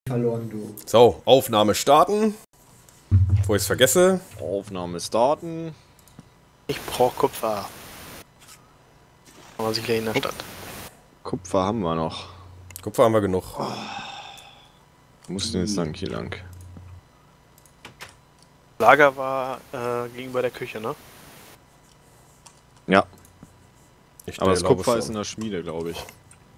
verloren, du. So, Aufnahme starten. Bevor ich es vergesse. Aufnahme starten. Ich brauche Kupfer. Aber sie gleich in der Stadt. Kupfer haben wir noch. Kupfer haben wir genug. Wo muss ich denn jetzt lang? Hier lang. Lager war gegenüber der Küche, ne? Ja, Ich aber das glaube Kupfer schon. ist in der Schmiede, glaube ich.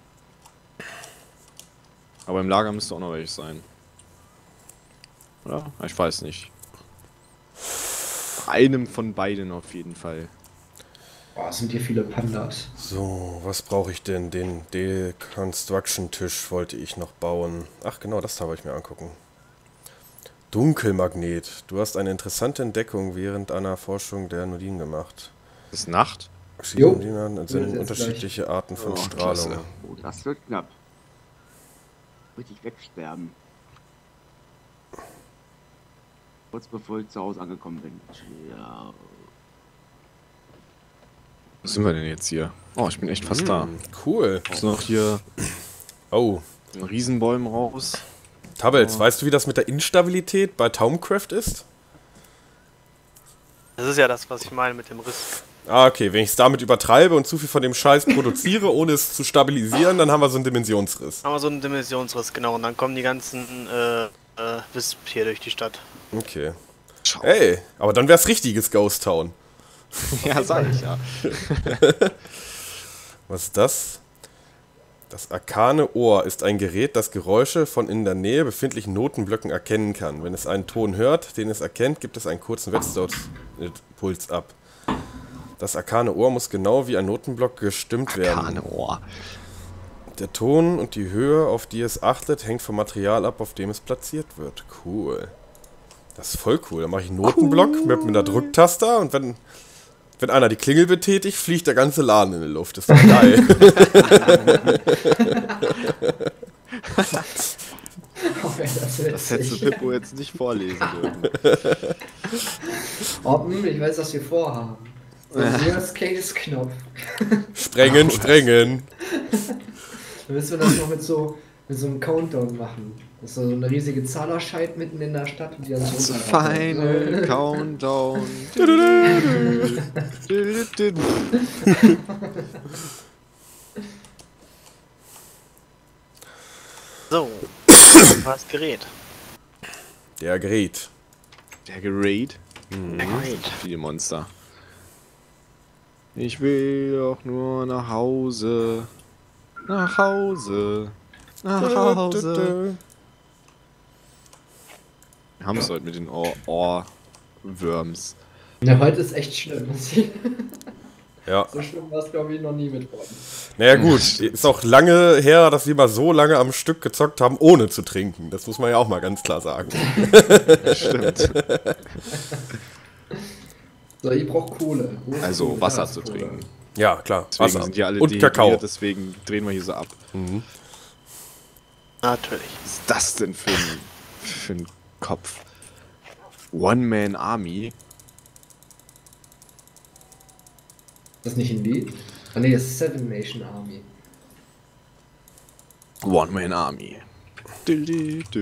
Aber im Lager müsste auch noch welches sein. Oder? Ich weiß nicht. Einem von beiden auf jeden Fall. Boah, sind hier viele Pandas. So, was brauche ich denn? Den Deconstruction-Tisch wollte ich noch bauen. Ach genau, das habe ich mir angucken. Dunkelmagnet. Du hast eine interessante Entdeckung während einer Forschung der Nodin gemacht. Ist Nacht? Jo. Nodinen sind Jetzt unterschiedliche Arten von Oh, Strahlung. klasse. Oh, das wird knapp. Richtig wegsterben. Kurz bevor ich zu Hause angekommen bin. Ja. Wo sind wir denn jetzt hier? Oh, ich bin echt fast da. Cool. Ist noch hier Oh, Riesenbäume raus. Tabels, weißt du, wie das mit der Instabilität bei Taumcraft ist? Das ist ja das, was ich meine mit dem Riss. Ah, okay, wenn ich es damit übertreibe und zu viel von dem Scheiß produziere, ohne es zu stabilisieren, dann haben wir so einen Dimensionsriss. Haben wir so einen Dimensionsriss, genau. Und dann kommen die ganzen Wisp hier durch die Stadt. Okay. Schau. Ey, aber dann wär's richtiges Ghost Town. Ja, sag ich ja. Was ist das? Das arkane Ohr ist ein Gerät, das Geräusche von in der Nähe befindlichen Notenblöcken erkennen kann. Wenn es einen Ton hört, den es erkennt, gibt es einen kurzen Wechselimpuls ab. Das arkane Ohr muss genau wie ein Notenblock gestimmt werden. Keine Ohr. Der Ton und die Höhe, auf die es achtet, hängt vom Material ab, auf dem es platziert wird. Cool. Das ist voll cool. Dann mache ich einen Notenblock mit einer Drücktaster und wenn einer die Klingel betätigt, fliegt der ganze Laden in die Luft. Das ist doch geil. Oh, ey, das Das hättest du Pippo jetzt nicht vorlesen dürfen. Oppen, ich weiß, was wir vorhaben. Andreas Case Knopf. Sprengen, sprengen. Dann müssen wir das noch mit so einem Countdown machen. Das ist so eine riesige Zahl erscheint mitten in der Stadt und die dann so Final Countdown. So. Das Gerät. Der Gerät. Der Gerät. Der Gerät. Viele Monster. Ich will doch nur nach Hause. Nach Hause. Nach Hause. Wir haben es heute mit den Ohrwürms. Ja, heute ist echt schlimm. Ja. So schlimm war es, glaube ich, noch nie mit worden. Naja gut, ist auch lange her, dass wir mal so lange am Stück gezockt haben, ohne zu trinken. Das muss man ja auch mal ganz klar sagen. Stimmt. So, ich brauche Kohle. Wo ist Also Kohle? Wasser Da ist zu Kohle. trinken. Ja, klar. Deswegen Wasser. sind die alle Und Kakao. dehydriert, deswegen drehen wir hier so ab. Mhm. Natürlich. Was ist das denn für ein Kopf? One-Man-Army? Ist das nicht ein Lied? Ah ne, das ist Seven Nation Army. One-Man-Army. Ich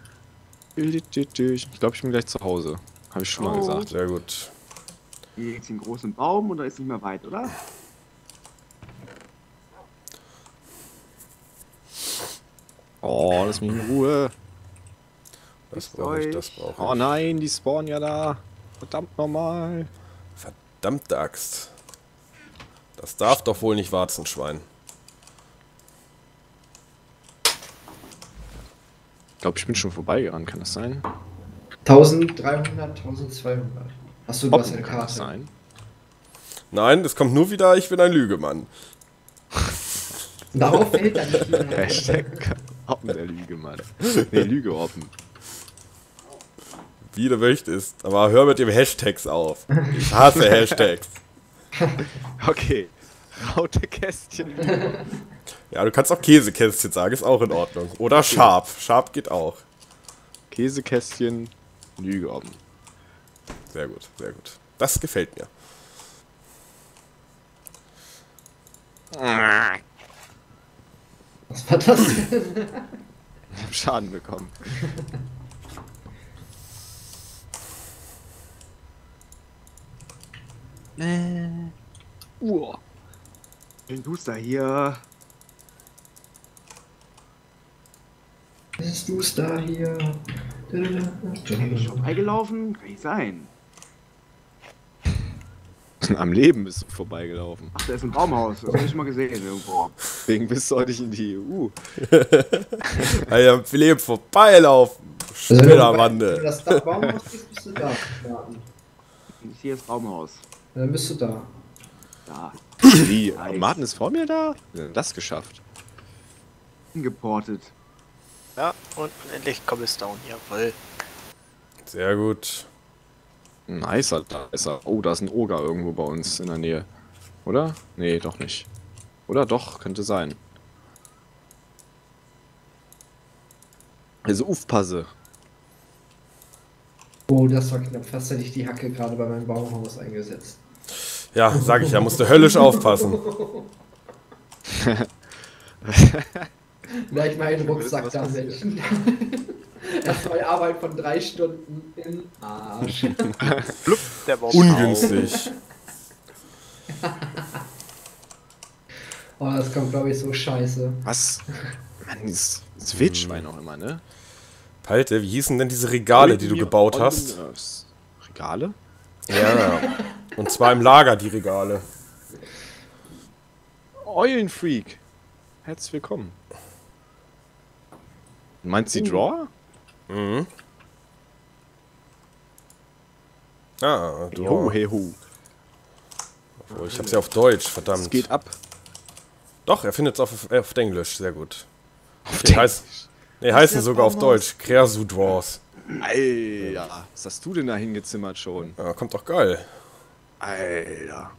glaube, ich bin gleich zu Hause. Habe ich schon mal gesagt. Sehr gut. Hier jetzt einen großen Baum oder ist nicht mehr weit, oder? Oh, lass mich in Ruhe. Das Ist brauche ich, euch. das brauche ich. Oh nein, die spawnen ja da. Verdammt nochmal. Verdammte Axt. Das darf doch wohl nicht Warzenschwein. Ich glaube, ich bin schon vorbeigerannt, kann das sein? 1300, 1200. Hast du was in der Kann das Karte? sein? Nein, das kommt nur wieder, ich bin ein Lügemann. Darauf fällt dann nicht mehr. Hashtag Oppen der Lüge, Mann. Ne, Lüge Oppen. Wie du möchtest. Aber hör mit dem Hashtags auf. Ich hasse Hashtags. Okay. Raute Kästchen. Ja, du kannst auch Käsekästchen sagen, ist auch in Ordnung. Oder Sharp. Sharp geht auch. Käsekästchen, Lüge Oppen. Sehr gut, sehr gut. Das gefällt mir. Was war das denn? Ich hab Schaden bekommen. Den tust da hier. Bist du's da hier? Bin ich vorbeigelaufen? Kann nicht sein. Am Leben bist du vorbeigelaufen. Ach, da ist ein Baumhaus. Das hab ich schon mal gesehen irgendwo. Deswegen bist du heute nicht in die EU. Hey, am Leben vorbeilaufen. Wenn du Spinnerwande. das da Baumhaus bist, bist du da. Martin. Hier ist Baumhaus. Dann bist du da. Da. Wie? Martin ist vor mir da? Wie hat er das geschafft? Hingeportet. Ja, und endlich Cobblestone, jawohl. Sehr gut. Nicer, da ist er. Oh, da ist ein Oger irgendwo bei uns in der Nähe. Oder? Nee, doch nicht. Oder doch, könnte sein. Also aufpasse. Oh, das war knapp. Fast hätte ich die Hacke gerade bei meinem Baumhaus eingesetzt. Ja, sag ich ja, musste höllisch aufpassen. Gleich mal einen Rucksack damit. Erstmal Arbeit von 3 Stunden im Arsch. Der Baum. Ungünstig. Oh, das kommt, glaube ich, so scheiße. Was? Mann, dieses Wildschwein auch immer, ne? Palte, wie hießen denn diese Regale, die du gebaut hast? Regale? Ja. Und zwar im Lager, die Regale. Eulenfreak. Herzlich willkommen. Meinst du die Draw? Mhm. Ah, du. Ho, hey, ho. Oh, ich hab's ja auf Deutsch, verdammt. Es geht ab. Doch, er findet's auf Englisch, sehr gut. Auf Die heißen sogar auf Deutsch. Kreasu Draws. Alter, was hast du denn da hingezimmert schon? Ja, kommt doch geil. Alter.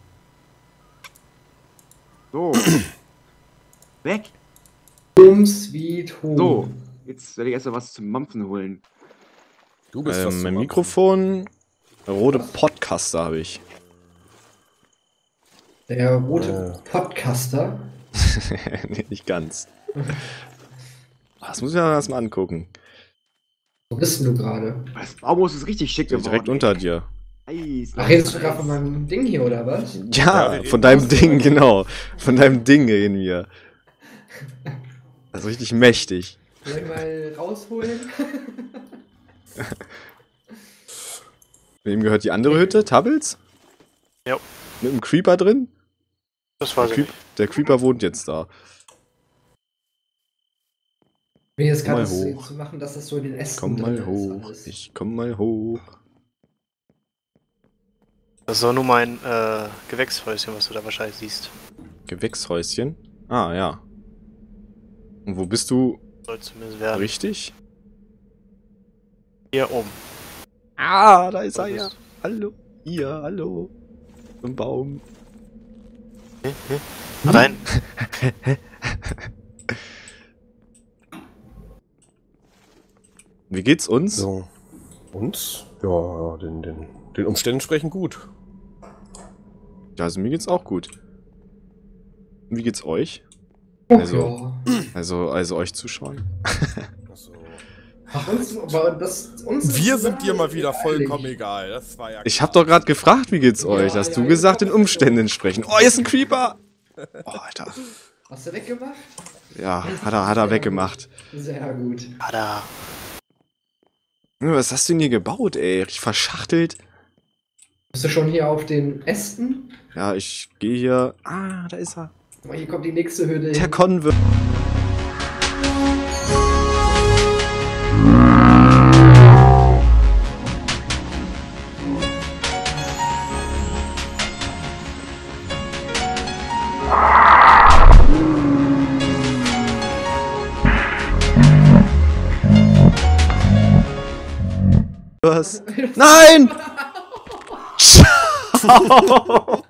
So. Weg. Sweet Home. So. Jetzt werde ich erst mal was zum Mampfen holen. Du bist was Mein zu Mikrofon. Rote Podcaster habe ich. Der rote Podcaster. Nee, nicht ganz. Das muss ich mir erstmal angucken. Wo bist denn du gerade? Das Baumhaus ist richtig schick geworden. Direkt unter dir. Nice, Ach, redest du gerade von meinem Ding hier, oder was? Ja, wir von reden deinem Ding, genau. Von deinem Ding reden wir. Das ist richtig mächtig. Soll ich mal rausholen? Wem gehört die andere Hütte? Tubbles? Jo. Mit einem Creeper drin? Das war Der, sie. der Creeper wohnt jetzt da. Ich will jetzt Komm gerade mal so hoch. zu machen, dass das so in den Ästen Komm drin mal ist hoch. alles. Ich komm mal hoch. Das ist doch nur mein Gewächshäuschen, was du da wahrscheinlich siehst. Gewächshäuschen. Ah, ja. Und wo bist du Soll zumindest werden. richtig? Hier oben. Ah, da ist Wo er ja. bist Hallo. Hier, hallo. Im Baum. Rein. Wie geht's uns? So. Uns? Ja, den Umständen sprechen gut. Ja, also mir geht's auch gut. Und wie geht's euch? Oh, Also- ja. Also euch Zuschauern? Also, Ach, uns wir sind dir mal wieder vollkommen egal. Das war ja Ich hab doch gerade gefragt, wie geht's euch? Ja, Hast ja, du ja, gesagt, ja. den Umständen entsprechend. Oh, hier ist ein Creeper! Oh, Alter. Hast du weggemacht? Ja, hat er weggemacht. Sehr gut. Ada. Was hast du denn hier gebaut, ey? Richtig verschachtelt. Bist du schon hier auf den Ästen? Ja, ich gehe hier. Ah, da ist er. Guck mal, hier kommt die nächste Hürde Der hin. Convert. Was? Nein! Ciao!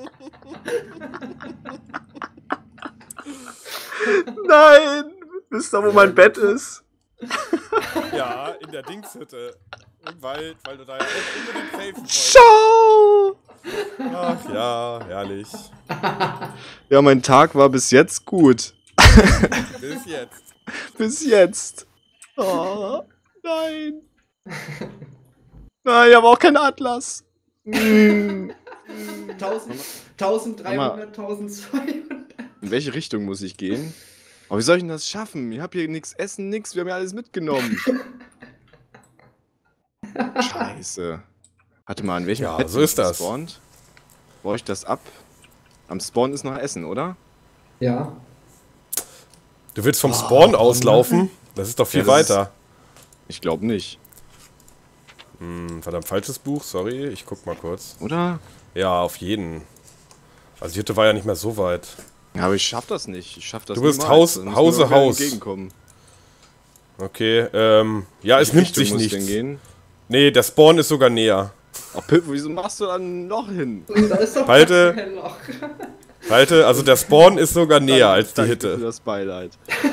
Nein! Wisst ihr, wo mein Bett ist? Ja, in der Dingshütte. Im Wald, weil du da ja unbedingt helfen wolltest. Ciao! Ach ja, herrlich. Ja, mein Tag war bis jetzt gut. Bis jetzt. Bis jetzt. Oh, nein. Nein, ich habe auch keinen Atlas. 1300, 1200. In welche Richtung muss ich gehen? Aber wie soll ich denn das schaffen? Ich habe hier nichts essen, nix. Wir haben ja alles mitgenommen. Scheiße. Warte mal, an welchem Ja, Bett so ist das. gespawnt? Baue ich das ab? Am Spawn ist noch Essen, oder? Ja. Du willst vom Spawn auslaufen? Das ist doch viel Ja, das ist- weiter. Ich glaube nicht. Verdammt, falsches Buch, sorry. Ich guck mal kurz. Oder? Ja, auf jeden. Also die Hütte war ja nicht mehr so weit. Ja, aber ich schaff das nicht. Ich schaff das Du bist niemals. Haus- Da muss mir Hause, irgendwer Haus. entgegenkommen. Okay, ja, es Welche nimmt Richtung sich muss ich nichts. denn gehen? Nee, der Spawn ist sogar näher. Ach, Pip, wieso machst du dann noch hin? Da ist doch Halte. kein Loch. Halte, also der Spawn ist sogar näher als die Danke für Hütte. das Beileid.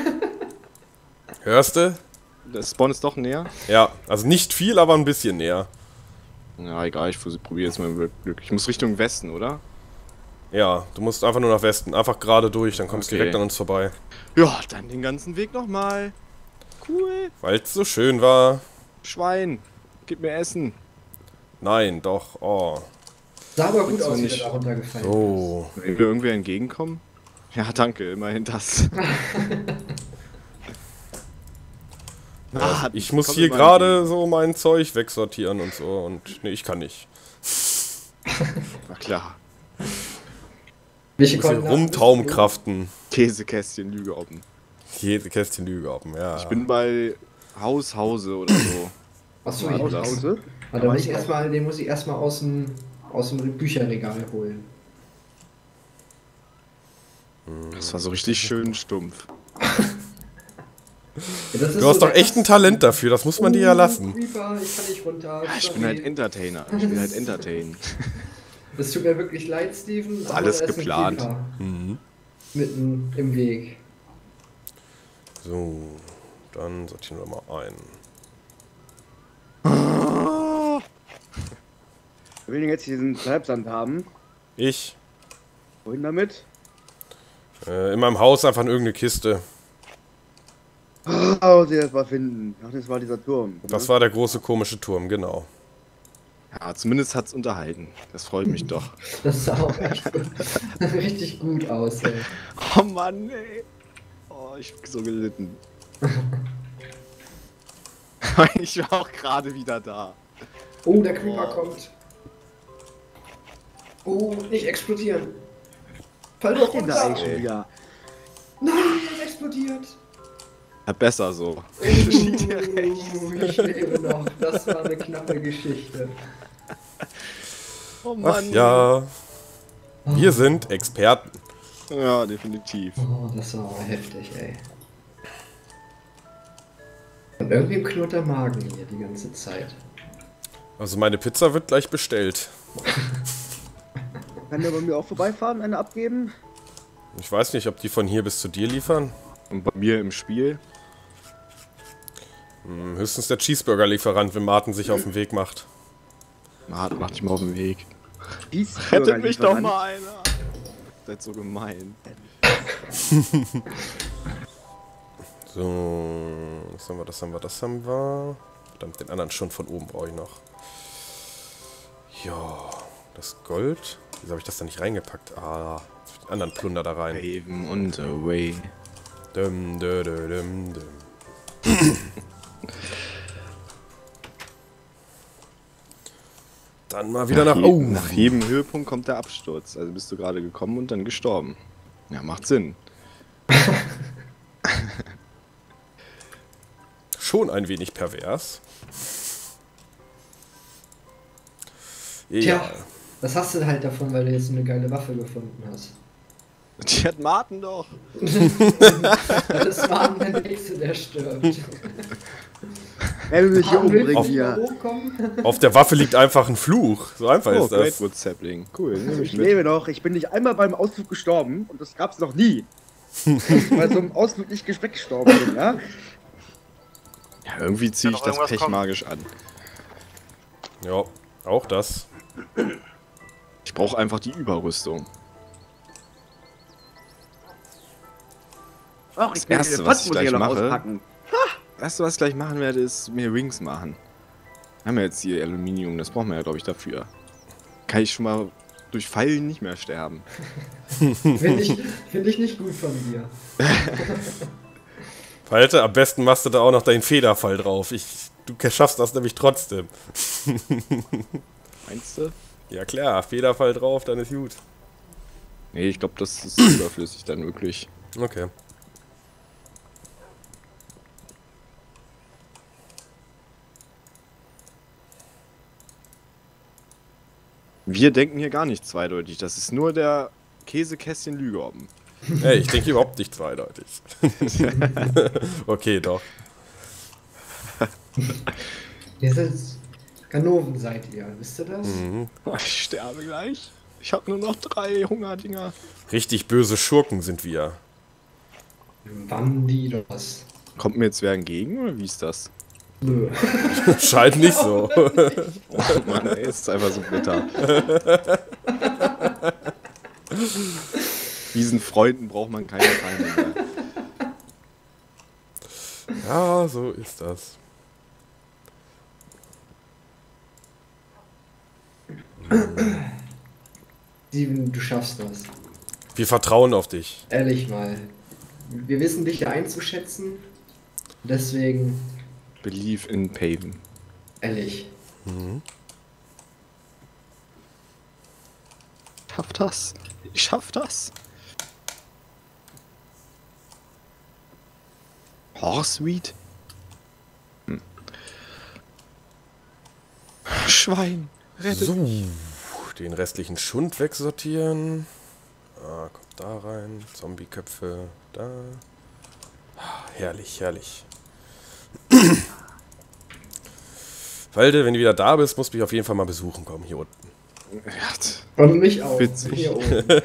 Hörst du? Der Spawn ist doch näher? Ja, also nicht viel, aber ein bisschen näher. Ja, egal, ich probiere jetzt mal Glück. Ich muss Richtung Westen, oder? Ja, du musst einfach nur nach Westen. Einfach gerade durch, dann kommst du Okay. direkt an uns vorbei. Ja, dann den ganzen Weg nochmal. Cool. Weil es so schön war. Schwein, gib mir Essen. Nein, doch, oh. Sah aber gut Ist doch aus, wie nicht der da runtergefallen ist. So. Will mir irgendwer entgegenkommen? Ja, danke, immerhin das. Ich muss komm hier immer gerade so mein Zeug wegsortieren und so. Und nee, ich kann nicht. Na klar. Welche Ich muss hier Koordinaten rumtraumkraften. Käsekästchen, Lüge offen. Jede Kästchen Lüge oben, ja. Ich bin bei Hause oder so. Achso, Aus ich Hause? den muss ich erstmal aus dem Bücherregal holen. Das war so richtig schön stumpf. Ja, das ist Du hast so doch der echt ein Talent dafür, das muss man dir ja lassen. Creeper, ich kann nicht runter. Ja, ich bin sorry. halt Entertainer. Ich bin halt Entertain. Es tut mir wirklich leid, Steven. aber alles da ist ein geplant. Creeper Mhm. mitten im Weg. So, dann sortieren wir mal ein. Wir will jetzt diesen Treibsand haben. Ich, Wohin damit? in meinem Haus einfach in irgendeine Kiste. Oh, sie das mal finden. Ach, das war dieser Turm. Das war der große komische Turm, genau. Ja, zumindest hat's unterhalten. Das freut mich doch. Das sah auch echt richtig gut aus, ey. Oh Mann, ey. Oh, ich hab so gelitten. Ich war auch gerade wieder da. Oh, der Creeper Oh. kommt. Oh, nicht explodieren. Fall doch denn da runter. eigentlich schon wieder? Nein, er ist explodiert. Ja, besser so. Oh, ich lebe noch. Das war eine knappe Geschichte. Oh Ach ja, wir sind Experten. Ja, definitiv. Oh, das war aber heftig, ey. Und irgendwie knurrt der Magen hier die ganze Zeit. Also meine Pizza wird gleich bestellt. Kann der bei mir auch vorbeifahren, eine abgeben? Ich weiß nicht, ob die von hier bis zu dir liefern. Und bei mir im Spiel? Höchstens der Cheeseburger-Lieferant, wenn Martin sich auf den Weg macht. Martin, mach dich mal auf den Weg. Cheeseburger Rettet mich doch Lieferant. mal einer! Seid so gemein. So, das haben wir. Verdammt, den anderen schon von oben brauche ich noch. Ja, das Gold. Wieso habe ich das da nicht reingepackt? Ah, jetzt den anderen Plunder da rein. Raven und away. Dum, dum, dum, dum, dum. Dann mal wieder nach... Oh, Nach jedem Höhepunkt kommt der Absturz. Also bist du gerade gekommen und dann gestorben. Ja, macht Sinn. schon ein wenig pervers. Tja, was hast du halt davon, weil du jetzt eine geile Waffe gefunden hast? Die hat Martin doch. Das war der Nächste, der stirbt. Er will mich hier umbringen Willst du hier. hochkommen? Auf der Waffe liegt einfach ein Fluch. So einfach Oh, ist das. Greatwood Sapling. Cool, nehme ich Ich mit. lebe noch. Ich bin nicht einmal beim Ausflug gestorben und das gab's noch nie. Dass ich bei so einem Ausflug nicht weggestorben bin, ja? Ja, irgendwie ziehe Kann ich noch das irgendwas Pech kommen? magisch an. Ja, auch das. Ich brauche einfach die Überrüstung. Och, ich will Erste, den was ich Elefant muss ich gleich ja noch mache- auspacken. Weißt du, was ich gleich machen werde, ist mir Rings machen. Wir haben ja jetzt hier Aluminium, das brauchen wir ja, glaube ich, dafür. Kann ich schon mal durch Pfeilen nicht mehr sterben. Finde ich nicht gut von dir. Palte, am besten machst du da auch noch deinen Federfall drauf. Du schaffst das nämlich trotzdem. Meinst du? Ja klar, Federfall drauf, dann ist gut. Nee, ich glaube, das ist überflüssig dann wirklich. Okay. Wir denken hier gar nicht zweideutig. Das ist nur der Käsekästchen Lügeoben. Ey, ich denke überhaupt nicht zweideutig. Okay, doch. Ihr seid Ganoven, seid ihr, wisst ihr das? Mhm. Ich sterbe gleich. Ich habe nur noch 3 Hungerdinger. Richtig böse Schurken sind wir. Bandidos. Kommt mir jetzt wer entgegen oder wie ist das? Nö. Scheint nicht so. Oh Mann, ey, ist einfach so bitter. Diesen Freunden braucht man keine Feinde mehr. Ja, so ist das. Steven, du schaffst das. Wir vertrauen auf dich. Ehrlich mal. Wir wissen dich ja einzuschätzen. Deswegen, Believe in Paven. ehrlich. Ich schaff das. Ich schaff das. Horseweed? Schwein. Rette So, mich. den restlichen Schund wegsortieren. Ah, kommt da rein. Zombieköpfe, da. Ah, herrlich, herrlich. Walde, wenn du wieder da bist, musst du mich auf jeden Fall mal besuchen kommen, hier unten. Ja, Und mich auch. Witzig. Hier oben. Ich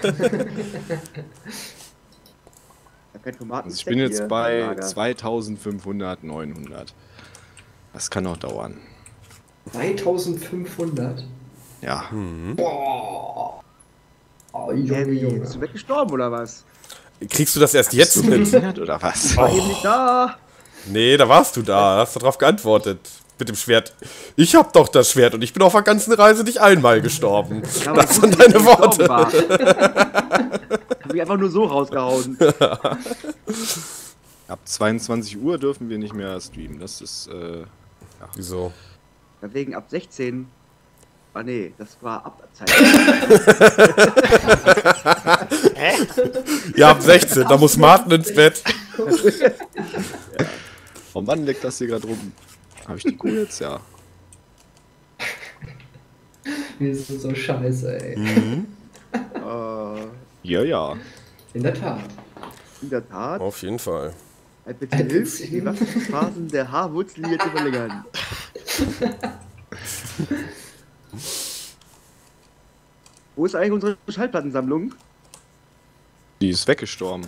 hab kein Tomaten. also ich bin jetzt bei 2500, 900. Das kann noch dauern. 2500. Ja. Boah. Oh, Junge, Junge. Bist du weggestorben oder was? Kriegst du das erst jetzt So mit? behindert oder was? War eben nicht da. Nee, da warst du da. Hast du drauf geantwortet. Mit dem Schwert. Ich hab doch das Schwert und ich bin auf der ganzen Reise nicht einmal gestorben. Ja, aber Das ich sind wusste deine nicht, dass ich Worte. gestorben war. Hab ich einfach nur so rausgehauen. Ab 22 Uhr dürfen wir nicht mehr streamen. Das ist, Wieso? Deswegen ab 16. Ah nee, das war ab Zeit. Hä? Ja, ab 16, da muss Martin ins Bett. oh Mann, leckt das hier gerade rum. Habe ich die Kuh jetzt? Ja. Wir sind so scheiße, ey. Ja, ja. In der Tat. In der Tat. Auf jeden Fall. Bitte hilf, die Wachstumsphasen der Haarwurzellinie zu verlängern. Wo ist eigentlich unsere Schallplattensammlung? Die ist weggestorben.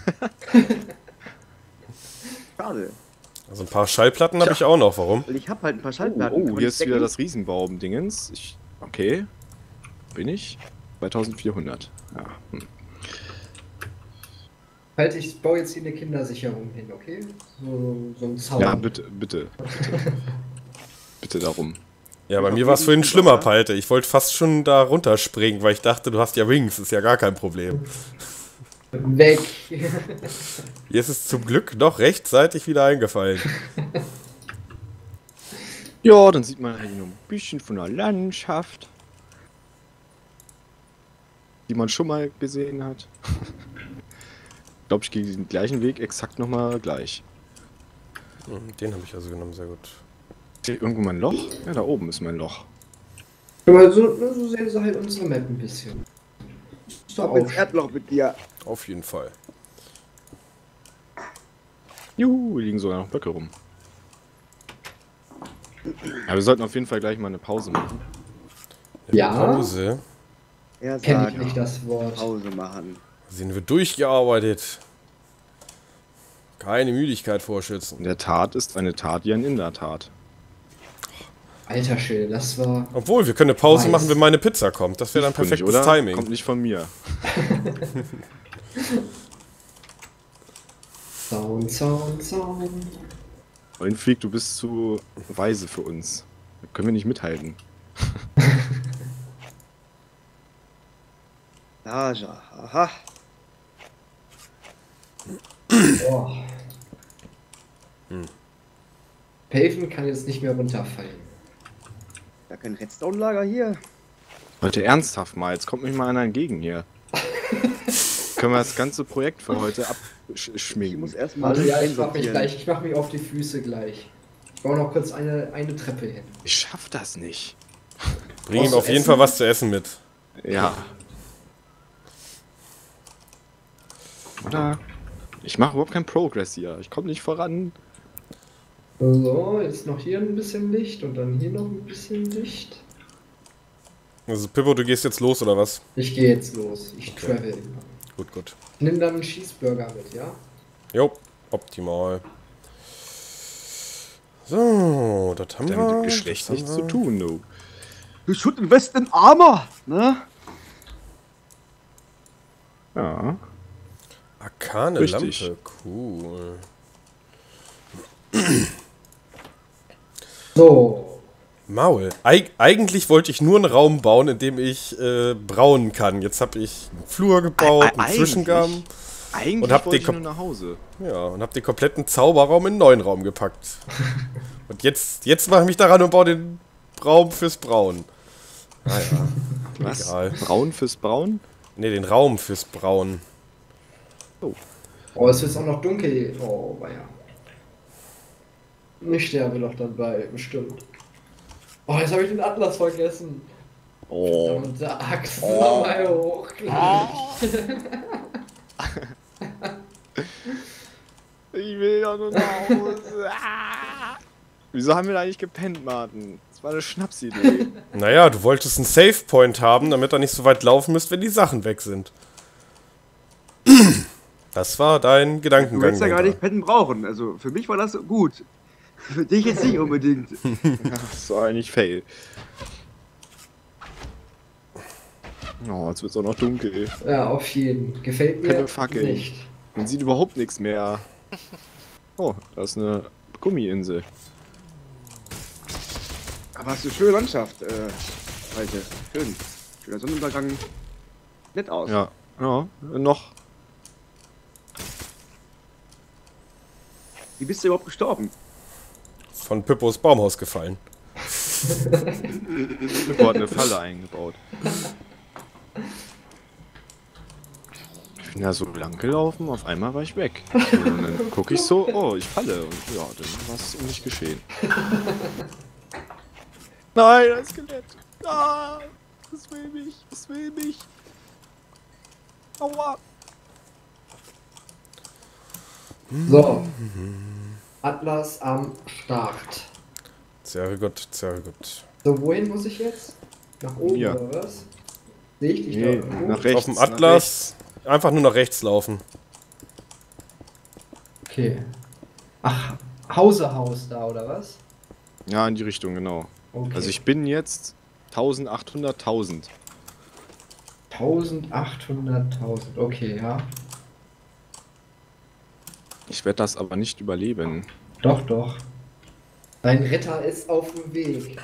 Schade. Also ein paar Schallplatten habe ich auch noch. Warum? Weil ich hab halt ein paar Oh, Schallplatten. Kann man hier die ist wieder stecken? das Riesenbaum-Dingens. Okay. Bin ich? 2400. Ja. Halt, ich baue jetzt hier eine Kindersicherung hin, okay? So ein Zaun. Ja, bitte, bitte. Bitte, bitte darum. Ja, bei mir war es vorhin schlimmer, Palte. Ich wollte fast schon da runterspringen, weil ich dachte, du hast ja Wings. Ist ja gar kein Problem. Weg. Hier ist es zum Glück noch rechtzeitig wieder eingefallen. Ja, dann sieht man hier noch ein bisschen von der Landschaft, die man schon mal gesehen hat. Ich glaube, ich gehe den gleichen Weg exakt nochmal gleich. Den habe ich also genommen, sehr gut. Ist hier irgendwo mein Loch? Ja, da oben ist mein Loch. Aber so sehen sie halt unsere Map ein bisschen. Ist doch Ab ins auch Erdloch mit dir. Auf jeden Fall. Juhu, hier liegen sogar noch Blöcke rum. Ja, wir sollten auf jeden Fall gleich mal eine Pause machen. Ja? Pause. Er Kenne sagt, ich nicht das Wort. Pause machen. Sind wir durchgearbeitet. Keine Müdigkeit vorschützen. In der Tat ist eine Tat ja in der Tat. Alter Schwede, das war. Obwohl, wir können eine Pause Nice. machen, wenn meine Pizza kommt. Das wäre dann Tiefgründig, perfektes Timing. Kommt nicht von mir. Zaun. Freak, du bist zu weise für uns. Da können wir nicht mithalten. Ja, ja, aha. Oh. Paven kann jetzt nicht mehr runterfallen. Ja, kein Redstone-Lager hier. Leute, ernsthaft mal, jetzt kommt mich mal einer entgegen hier. Können wir das ganze Projekt für heute Ich abschminken? muss erstmal Also ja, ich mach mich einsortieren. gleich, ich mach mich auf die Füße gleich. Ich baue noch kurz eine Treppe hin. Ich schaff das nicht. Bring ihm Brauchst du auf jeden Essen? Fall was zu essen mit. Ja. Oder? Ich mache überhaupt keinen Progress hier. Ich komme nicht voran. So, jetzt noch hier ein bisschen Licht und dann hier noch ein bisschen Licht. Also Pippo, du gehst jetzt los oder was? Ich gehe jetzt los. Ich travel. Gut, gut. Nimm dann einen Cheeseburger mit, ja? Jo, optimal. So, das haben Hat wir. ja mit dem Geschlecht das nichts haben zu wir. tun, du. Du should invest in Armor, ne? Ja. Arkane Richtig. Lampe, cool. So. Maul. Eigentlich wollte ich nur einen Raum bauen, in dem ich brauen kann. Jetzt habe ich einen Flur gebaut, einen Zwischengang. Eigentlich Und hab wollte den ich nur nach Hause. Ja, und habe den kompletten Zauberraum in einen neuen Raum gepackt. Und jetzt mache ich mich daran und baue den Raum fürs Brauen. Naja, Was? egal. Braun fürs Braun? Ne, den Raum fürs Brauen. Oh, es ist auch noch dunkel. Oh, weia. Ich sterbe doch dann bei, bestimmt. Oh, jetzt habe ich den Atlas vergessen. Oh. Und der Axt nochmal hoch. Ich will ja nur nach Hause. Wieso haben wir da eigentlich gepennt, Martin? Das war eine Schnapsidee. Naja, du wolltest einen Save Point haben, damit er nicht so weit laufen müsst, wenn die Sachen weg sind. Das war dein Du Gedankengang. willst ja gar dahinter. nicht pennen brauchen. Also für mich war das gut. Für dich jetzt nicht unbedingt. Das war eigentlich fail. Oh, jetzt wird's auch noch dunkel. Ja, auf jeden. Gefällt mir Keine Fackeln. nicht. Man sieht überhaupt nichts mehr. Oh, da ist eine Gummiinsel. Aber hast du eine schöne Landschaft, Malte. Schön. Schöner Sonnenuntergang. Nett aus. Ja, ja, noch. Wie bist du überhaupt gestorben? Von Pippos Baumhaus gefallen. Pippo hat eine Falle eingebaut. Ich bin ja so lang gelaufen, auf einmal war ich weg. Und dann gucke ich so, oh, ich falle. Und ja, dann war es nicht geschehen. Nein, das Skelett. Ah, das will mich, das will mich. Aua. So. Atlas am Start. Sehr gut, sehr gut. So, wohin muss ich jetzt? Nach oben Ja. oder was? Sehe ich dich Nee, da irgendwo? nach rechts. Auf dem Atlas einfach nur nach rechts laufen. Okay. Ach, Hausehaus da oder was? Ja, in die Richtung, genau. Okay. Also ich bin jetzt 1800.000. 1800.000, okay, ja. Ich werde das aber nicht überleben. Doch, doch. Dein Retter ist auf dem Weg.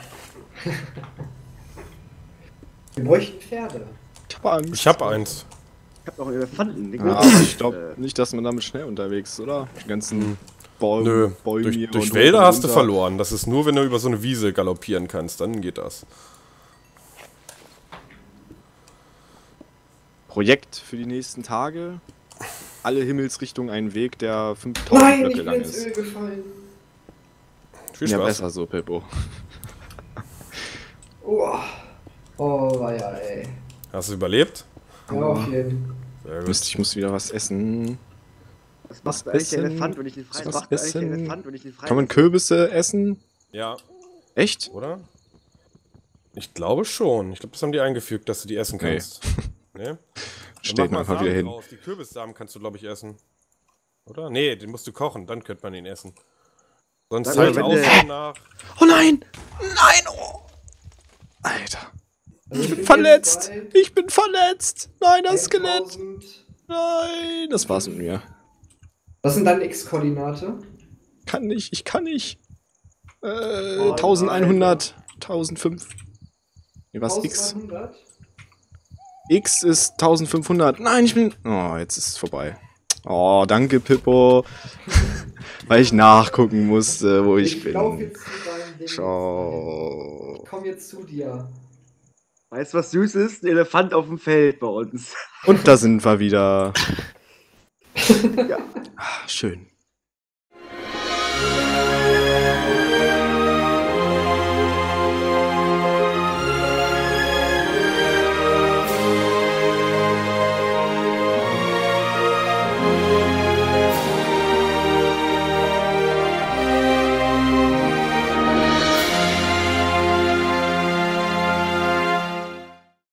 Wir bräuchten Pferde. Ich habe Angst. Ich habe eins. Ich hab noch einen Elefanten. Den Ja, gibt's aber nicht. ich glaube nicht, dass man damit schnell unterwegs ist, oder? Die ganzen Bäume, Nö, Bäume durch hier und Wälder hoch und hast du runter. verloren. Das ist nur, wenn du über so eine Wiese galoppieren kannst, dann geht das. Projekt für die nächsten Tage. Alle Himmelsrichtungen einen Weg, der 5000 Nein, Blöcke ich bin lang ins Öl ist. gefallen. Viel Ja, Spaß. besser so, Pippo. Oh, weia, ey. Hast du überlebt? Ja, auf jeden. Sehr gut. Mist, ich muss wieder was essen. Was was macht eigentlich der essen? Elefant, wenn ich den frei Was macht eigentlich der essen? Elefant, wenn ich den frei Kann man Kürbisse essen? Ja, Echt? oder? Ich glaube schon. Ich glaube, das haben die eingefügt, dass du die essen Nee. kannst. Nee? Steht Dann einfach Samen wieder hin. draus. Die Kürbissamen kannst du, glaube ich, essen. Oder? Nee, den musst du kochen, dann könnte man ihn essen. Sonst Sag mal, halt wenn aus der- nach. Oh nein! Nein! Oh. Alter. Also Ich bin jetzt verletzt! bei Ich bin verletzt! Nein, das Skelett! 1000. Nein! Das war's mit mir. Was sind deine X-Koordinate? Ich kann nicht. Oh, 1100, 1005. Nee, was? X? 1100? X ist 1500. Nein, ich bin... Oh, jetzt ist es vorbei. Oh, danke, Pippo. Weil ich nachgucken musste, wo ich bin. Ich lauf jetzt zu deinem Ding. Ciao. Ich komm jetzt zu dir. Weißt du, was süß ist? Ein Elefant auf dem Feld bei uns. Und da sind wir wieder. Ja. Schön.